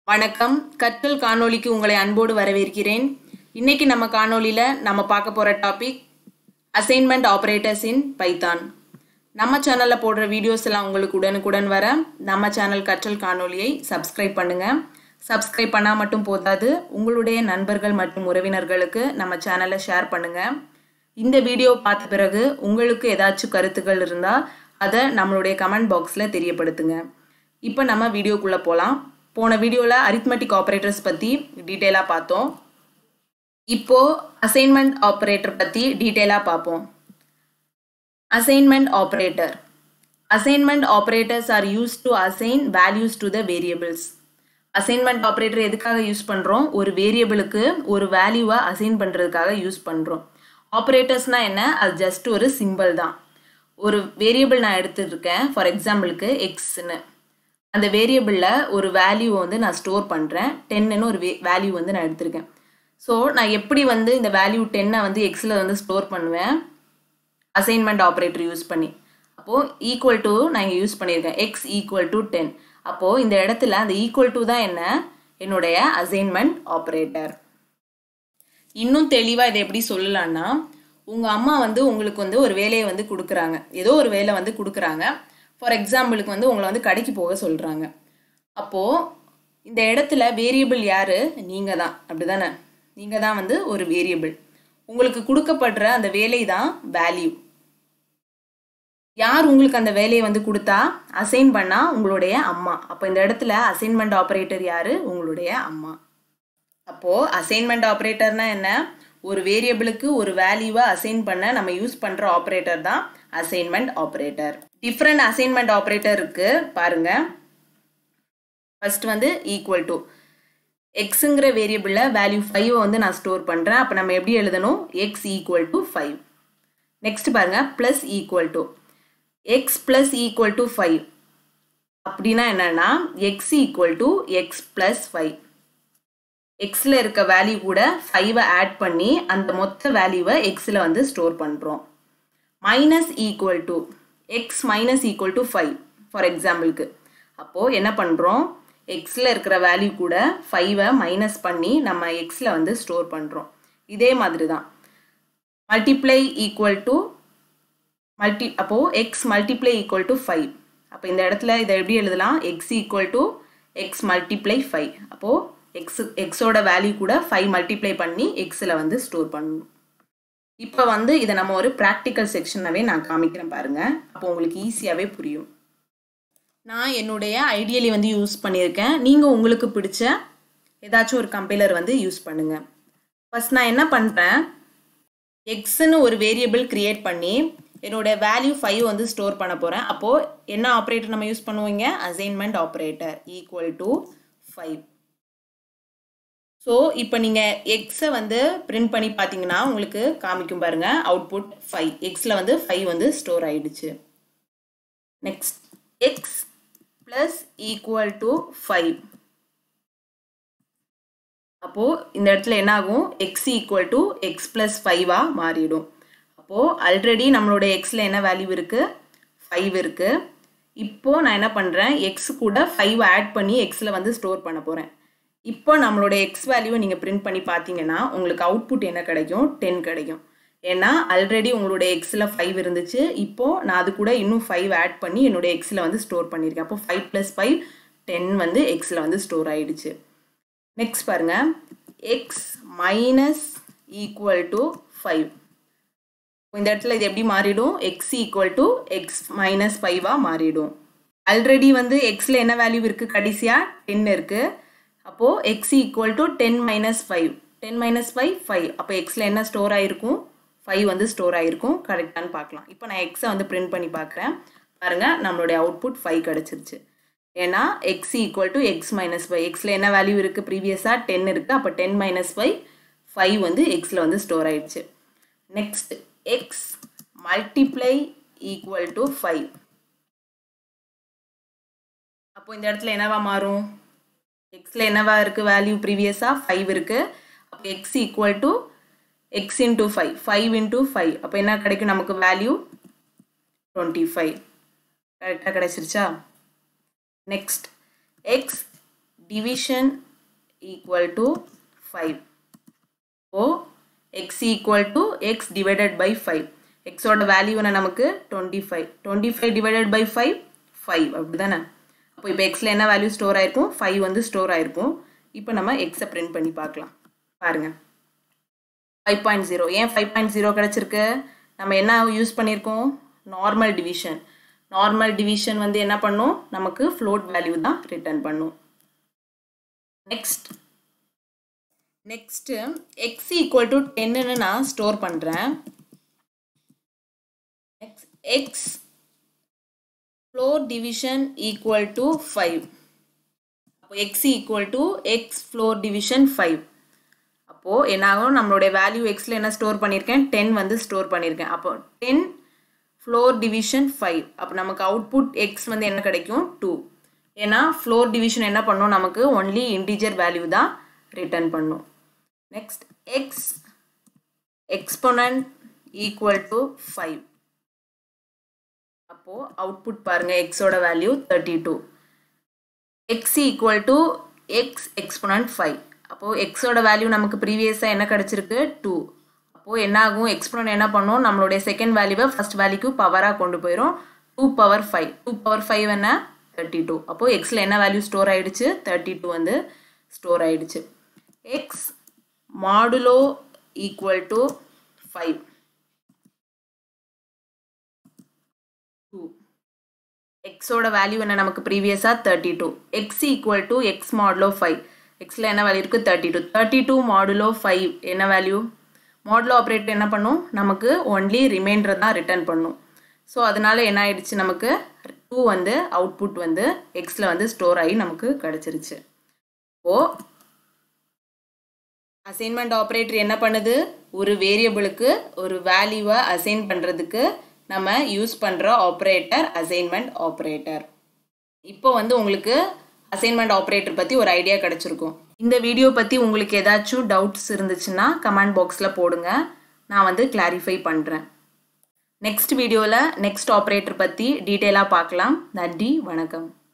வணக்கம் கற்றல் காணொளிக்கு உங்களை அன்போடு வரவேற்கிறேன். இன்னைக்கு நம்ம காணொளியில நம்ம பார்க்க போற topic assignment operators in Python. நம்ம சேனல்ல போடுற வீடியோஸ் எல்லாம் உங்களுக்கு உடனுக்குடன் வர நம்ம சேனல் கற்றல் காணொளியை சப்ஸ்கிரைப் பண்ணுங்க. சப்ஸ்கிரைப் பண்ணா மட்டும் போதாது, உங்களுடைய நண்பர்கள் மற்றும் உறவினர்களுக்கு நம்ம சேனலை ஷேர் பண்ணுங்க. இந்த வீடியோ பார்த்த பிறகு உங்களுக்கு ஏதாச்சும் கருத்துக்கள் இருந்தா அதை நம்மளுடைய கமெண்ட் பாக்ஸ்ல தெரியப்படுத்துங்க. இப்போ நம்ம வீடியோக்குள்ள போலாம். போன வீடியோல அரித்மெட்டிக் ஆபரேட்டர்ஸ் பத்தி டீடைலா பார்த்தோம். இப்போ அசைன்மெண்ட் ஆபரேட்டர் பத்தி டீடைலா பார்ப்போம். Assignment operator. Assignment operators are used to assign values to the variables. Assignment operator எதுக்காக யூஸ் பண்றோம்? ஒரு வேரியபிளுக்கு ஒரு வேல்யூவை அசைன் பண்றதுக்காக யூஸ் பண்றோம். ஆபரேட்டர்ஸ்னா என்ன? அது ஜஸ்ட் ஒரு சிம்பிள் தான். ஒரு வேரியபிள் நான் எடுத்துருக்கேன், ஃபார் எக்ஸாம்பிளுக்கு எக்ஸ்ன்னு. அந்த வேரியபிளில் ஒரு வேல்யூ வந்து நான் ஸ்டோர் பண்ணுறேன். 10ன்னு ஒரு வேல்யூ வந்து நான் எடுத்திருக்கேன். ஸோ நான் எப்படி வந்து இந்த வேல்யூ 10 வந்து எக்ஸில் வந்து ஸ்டோர் பண்ணுவேன்? அசைன்மெண்ட் ஆப்ரேட்டர் யூஸ் பண்ணி. அப்போது ஈக்குவல் டு நான் இங்கே யூஸ் பண்ணியிருக்கேன், எக்ஸ் ஈக்குவல் டு 10. அப்போது இந்த இடத்துல அந்த ஈக்குவல் டு தான் என்ன? என்னுடைய அசைன்மெண்ட் ஆப்ரேட்டர். இன்னும் தெளிவாக இதை எப்படி சொல்லலான்னா, உங்கள் அம்மா வந்து உங்களுக்கு வந்து ஒரு வேலையை வந்து கொடுக்குறாங்க, ஏதோ ஒரு வேலை வந்து கொடுக்குறாங்க. ஃபார் எக்ஸாம்பிளுக்கு வந்து உங்களை வந்து கடைக்கு போக சொல்கிறாங்க. அப்போது இந்த இடத்துல வேரியபிள் யார்? நீங்கள் தான், அப்படி தானே? நீங்கள் தான் வந்து ஒரு வேரியபிள். உங்களுக்கு கொடுக்கப்படுற அந்த வேலை தான் வேல்யூ. யார் உங்களுக்கு அந்த வேலையை வந்து கொடுத்தா? அசைன் பண்ணால் உங்களுடைய அம்மா. அப்போ இந்த இடத்துல அசைன்மெண்ட் ஆப்ரேட்டர் யார்? உங்களுடைய அம்மா. அப்போது அசைன்மெண்ட் ஆப்ரேட்டர்னா என்ன? ஒரு வேரியபிளுக்கு ஒரு வேல்யூவை அசைன் பண்ண நம்ம யூஸ் பண்ணுற ஆப்ரேட்டர் தான் assignment operator. Different assignment operator இருக்கு பாருங்க. ஃபர்ஸ்ட் வந்து ஈக்குவல் டு எக்ஸுங்கிற வேரியபிளில் வேல்யூ 5 வந்து நான் ஸ்டோர் பண்ணுறேன். அப்போ நம்ம எப்படி எழுதணும்? X equal to 5. நெக்ஸ்ட் பாருங்க, plus equal to x plus equal to 5. அப்படின்னா என்னன்னா x equal to x plus 5. எக்ஸில் இருக்க வேல்யூ கூட 5 ஆட் பண்ணி அந்த மொத்த வேல்யூவை எக்ஸில் வந்து ஸ்டோர் பண்ணுறோம். Minus equal to x minus equal to 5 for எக்ஸாம்பிளுக்கு. அப்போது என்ன பண்ணுறோம்? எக்ஸில் இருக்கிற வேல்யூ கூட 5 மைனஸ் பண்ணி நம்ம எக்ஸில் வந்து ஸ்டோர் பண்ணுறோம். இதே மாதிரி தான் மல்டிப்ளை ஈக்குவல் டு அப்போது எக்ஸ் மல்டிப்ளை ஈக்குவல் டு 5. அப்போ இந்த இடத்துல இதை எப்படி எழுதலாம்? X equal to x multiply 5. அப்போது எக்ஸோட வேல்யூ கூட 5 மல்டிப்ளை பண்ணி எக்ஸில் வந்து ஸ்டோர் பண்ணணும். இப்போ வந்து இதை நம்ம ஒரு ப்ராக்டிக்கல் செக்ஷனாகவே நான் காமிக்கிறேன் பாருங்க. அப்போ உங்களுக்கு ஈஸியாகவே புரியும். நான் என்னுடைய ஐடியலி வந்து யூஸ் பண்ணியிருக்கேன். நீங்கள் உங்களுக்கு பிடிச்ச ஏதாச்சும் ஒரு கம்பைலர் வந்து யூஸ் பண்ணுங்கள். ஃபர்ஸ்ட் நான் என்ன பண்ணுறேன்? எக்ஸ்ன்னு ஒரு வேரியபிள் கிரியேட் பண்ணி என்னோட வேல்யூ 5 வந்து ஸ்டோர் பண்ண போகிறேன். அப்போது என்ன ஆப்ரேட்டர் நம்ம யூஸ் பண்ணுவீங்க? Assignment operator equal to 5. So இப்போ நீங்கள் எக்ஸை வந்து பிரிண்ட் பண்ணி பார்த்தீங்கன்னா உங்களுக்கு காமிக்கும் பாருங்க, அவுட்புட் 5. எக்ஸில் வந்து 5 வந்து ஸ்டோர் ஆயிடுச்சு. Next x plus equal to 5. அப்போது இந்த இடத்துல என்ன ஆகும்? X equal to x plus 5 மாறிடும். அப்போது ஆல்ரெடி நம்மளோட எக்ஸில் என்ன வேல்யூ இருக்குது? 5 இருக்குது. இப்போது நான் என்ன பண்ணுறேன்? எக்ஸ் கூட 5 ஆட் பண்ணி எக்ஸில் வந்து ஸ்டோர் பண்ண போகிறேன். இப்போ நம்மளோட எக்ஸ் வேல்யூவை நீங்கள் பிரிண்ட் பண்ணி பார்த்தீங்கன்னா உங்களுக்கு அவுட்புட் என்ன கிடைக்கும்? 10 கிடைக்கும். ஏன்னா ஆல்ரெடி உங்களோட எக்ஸில் 5 இருந்துச்சு. இப்போது நான் அது கூட இன்னும் 5 ஆட் பண்ணி என்னோட எக்ஸில் வந்து ஸ்டோர் பண்ணியிருக்கேன். அப்போ 5 + 5 10 வந்து எக்ஸில் வந்து ஸ்டோர் ஆயிடுச்சு. நெக்ஸ்ட் பாருங்க, எக்ஸ் மைனஸ் ஈக்குவல் டு 5. இந்த இடத்துல இது எப்படி மாறிடும்? X equal to x minus 5 மாறிடும். ஆல்ரெடி வந்து எக்ஸில் என்ன வேல்யூ இருக்குது? கடைசியாக 10 இருக்குது. அப்போது x equal to 10 minus 5. 10 minus 5 5. அப்போ எக்ஸில் என்ன ஸ்டோர் ஆகிருக்கும்? 5 வந்து ஸ்டோர் ஆகிருக்கும். கரெக்டானு பார்க்கலாம். இப்போ நான் எக்ஸை வந்து பிரிண்ட் பண்ணி பார்க்குறேன் பாருங்கள். நம்மளுடைய அவுட்புட் 5 கிடச்சிருச்சு. ஏன்னா x equal to x minus 5. எக்ஸில் என்ன வேல்யூ இருக்குது? ப்ரீவியஸாக 10 இருக்குது. அப்போ 10 மைனஸ் 5 வந்து எக்ஸில் வந்து ஸ்டோர் ஆயிடுச்சு. Next x multiply equal to 5. அப்போ இந்த இடத்துல என்னவா மாறும்? எக்ஸில் என்னவா இருக்குது? வேல்யூ ப்ரீவியஸாக 5 இருக்குது. அப்போ x equal to x into 5. 5 into 5. அப்போ என்ன கிடைக்கும் நமக்கு? வேல்யூ 25. கரெக்டாக கிடைச்சிருச்சா? Next x division equal to 5. So x equal to x divided by 5. x ஓட வேல்யூ என்ன நமக்கு 25. 25 divided by 5 5 அப்படிதானே. அப்போ இப்போ xல என்ன வேல்யூ ஸ்டோர் ஆயிருக்கும் 5 வந்து ஸ்டோர் ஆயிருக்கும். இப்போ நம்ம x பிரிண்ட் பண்ணி பார்க்கலாம். பாருங்க 5.0. ஏன் 5.0 கிடைச்சிருக்கு? நம்ம என்ன யூஸ் பண்ணியிருக்கோம்? Normal division. நார்மல் டிவிஷன் வந்து என்ன பண்ணும்? நமக்கு ஃப்ளோட் வேல்யூ தான் ரிட்டர்ன் பண்ணும். நெக்ஸ்ட் x equal to 10 நான் ஸ்டோர் பண்றேன். x floor division equal to 5. அப்போ x equal to x floor division 5. அப்போ என்னாகும்? நம்மளுடைய வேல்யூ xல என்ன ஸ்டோர் பண்ணியிருக்கேன்? 10 வந்து ஸ்டோர் பண்ணியிருக்கேன். அப்போ 10 floor division 5. அப்போ நமக்கு அவுட்புட் x வந்து என்ன கிடைக்கும்? 2. ஏன்னா floor division என்ன பண்ணும்? நமக்கு only integer value தான் ரிட்டர்ன் பண்ணும். Next x exponent equal to 5. அப்போ அவுட்புட் பாருங்க x ஓட value 32. x equal to x exponent 5. அப்போ x ஓட வேல்யூ நமக்கு ப்ரீவியஸா என்ன கிடைச்சிருக்கு? 2. அப்போ என்ன ஆகும்? எக்ஸ்போனன்ட் என்ன பண்ணும்? நம்மளுடைய செகண்ட் வேல்யூவை ஃபர்ஸ்ட் வேல்யூக்கு பவரா கொண்டு போயிடும். 2 power 5. 2 power 5 என்ன? 32. அப்போ xல என்ன வேல்யூ ஸ்டோர் ஆயிடுச்சு? 32 வந்து ஸ்டோர் ஆயிடுச்சு. x modulo equal to 5. 2. x ஓட வேல்யூ என்ன நமக்கு ப்ரீவியஸா 32. x equal to x modulo 5. xல என்ன வேல்யூ இருக்கு? 32. 32 modulo 5 என்ன வேல்யூ? மாடுலோ ஆபரேட்டர் என்ன பண்ணும்? நமக்கு only ரிமைண்டர் தான் ரிட்டர்ன் பண்ணும். ஸோ அதனால என்ன ஆயிடுச்சு? நமக்கு 2 வந்து அவுட்புட் வந்து xல வந்து ஸ்டோர் ஆகி நமக்கு கிடைச்சிருச்சு. ஓ அசைன்மெண்ட் ஆபரேட்டர் என்ன பண்ணுது? ஒரு வேரியபிளுக்கு ஒரு வேல்யூவை அசைன் பண்றதுக்கு நம்ம யூஸ் பண்ற ஆபரேட்டர் அசைன்மெண்ட் ஆபரேட்டர். இப்போ வந்து உங்களுக்கு அசைன்மெண்ட் ஆபரேட்டர் பத்தி ஒரு ஐடியா கிடைச்சிருக்கும். இந்த வீடியோ பத்தி உங்களுக்கு ஏதாச்சும் டவுட்ஸ் இருந்துச்சுன்னா கமெண்ட் பாக்ஸ்ல போடுங்க. நான் வந்து கிளாரிஃபை பண்றேன். நெக்ஸ்ட் வீடியோல நெக்ஸ்ட் ஆபரேட்டர் பத்தி டீடைலா பார்க்கலாம். நன்றி, வணக்கம்.